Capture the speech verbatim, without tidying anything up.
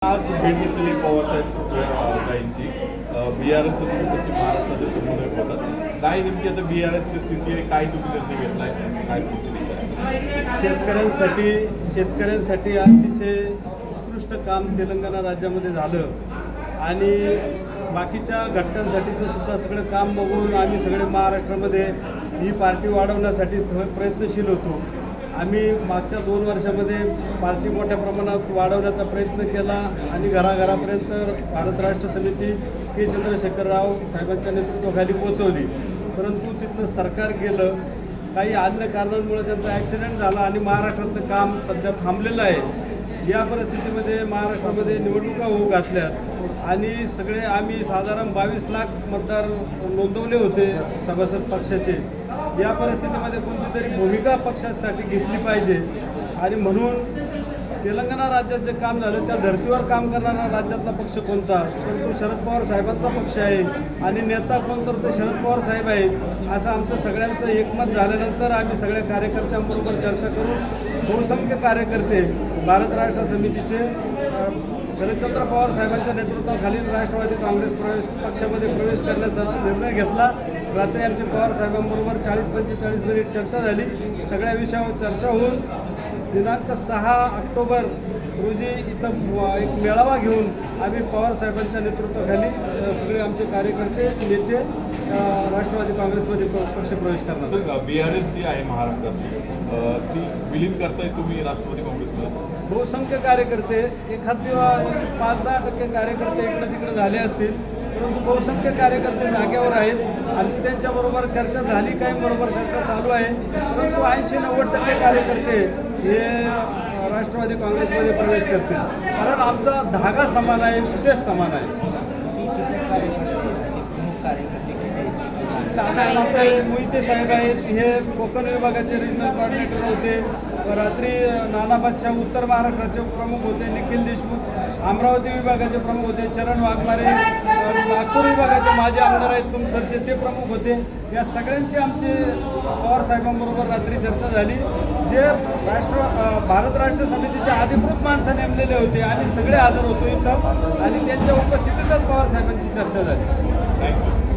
आज भेट घेतलेली पवार साहेब यांची बी आर एसचं तुम्ही पश्चिम महाराष्ट्राचे समन्वयक होतात. काय नेमकी आता बी आर एसची स्थिती आहे, काय तुम्ही निर्णय घेतलाय, काय तुमची दिशा? शेतकऱ्यांसाठी शेतकऱ्यांसाठी अतिशय उत्कृष्ट काम तेलंगणा राज्यामध्ये झालं आणि बाकीच्या घटकांसाठीचं सुद्धा सगळं काम बघून आम्ही सगळे महाराष्ट्रामध्ये ही पार्टी वाढवण्यासाठी प्रयत्नशील होतो. आम्ही मागच्या दोन वर्षामध्ये पार्टी मोठ्या प्रमाणात वाढवण्याचा प्रयत्न केला आणि घराघरापर्यंत भारत राष्ट्र समिती के चंद्रशेखर राव साहेबांच्या नेतृत्वाखाली पोचवली. परंतु तिथलं सरकार गेलं, काही अन्य कारणांमुळे त्यांचा ॲक्सिडेंट झाला आणि महाराष्ट्रातलं काम सध्या थांबलेलं आहे. या परिस्थितीमध्ये महाराष्ट्रामध्ये निवडणुका होऊ घातल्यात आणि सगळे आम्ही साधारण बावीस लाख मतदार नोंदवले होते सभासद पक्षाचे. या परिस्थितीमध्ये कोणती तरी भूमिका पक्षासाठी घेतली पाहिजे आणि म्हणून तेलंगणा राज्यात जे काम झालं त्या धर्तीवर काम करणारा राज्यातला पक्ष कोणता, तर तो शरद पवार साहेबांचा पक्ष आहे आणि नेता कोण तर ते शरद पवार साहेब आहेत असं आमचं सगळ्यांचं एकमत झाल्यानंतर आम्ही सगळ्या कार्यकर्त्यांबरोबर चर्चा करून बहुसंख्य कार्यकर्ते भारत राष्ट्र समितीचे शरदचंद्र पवार साहेबांच्या नेतृत्वाखाली राष्ट्रवादी काँग्रेस प्रवेश पक्षामध्ये प्रवेश करण्याचा निर्णय घेतला. रात्री आमच्या पवार साहेबांबरोबर चाळीस पंचेचाळीस मिनिट चर्चा झाली. सगळ्या विषयावर चर्चा होऊन दिनांक सहा ऑक्टोबर रोजी इथं एक मेळावा घेऊन आम्ही पवार साहेबांच्या नेतृत्वाखाली सगळे आमचे कार्यकर्ते नेते राष्ट्रवादी काँग्रेसमध्ये पक्ष प्रवेश करणार. बी आर एस जी आहे महाराष्ट्रातली ती विलीन करताय तुम्ही राष्ट्रवादी काँग्रेसमध्ये? बहुसंख्य कार्यकर्ते एखाद पाच दहा टक्के कार्यकर्ते इकडे तिकडे झाले असतील, परंतु बहुसंख्य कार्यकर्ते जागेवर आहेत आणि त्यांच्याबरोबर चर्चा झाली, काही बरोबर चर्चा चालू आहे. परंतु ऐंशी नव्वद टक्के कार्यकर्ते हे राष्ट्रवादी काँग्रेसमध्ये प्रवेश करतील, कारण आमचा धागा समान आहे, उद्देश समान आहे. मोहिते साहेब आहेत, हे कोकण विभागाचे रिजनल कॉर्डिनेटर होते. रात्री नाना बादशाह उत्तर महाराष्ट्राचे प्रमुख होते. निखिल देशमुख अमरावती विभागाचे प्रमुख होते. चरण वाघमारे नागपूर विभागाचे माजी आमदार आहेत तुमसरचे, ते प्रमुख होते. या सगळ्यांची आमची पवार साहेबांबरोबर रात्री चर्चा झाली. जे राष्ट्र भारत राष्ट्र समितीचे अधिकृत माणसं नेमलेले होते आणि सगळे हजर होतो इथं आणि त्यांच्या उपस्थितीतच पवार साहेबांची चर्चा झाली. थँक्यू.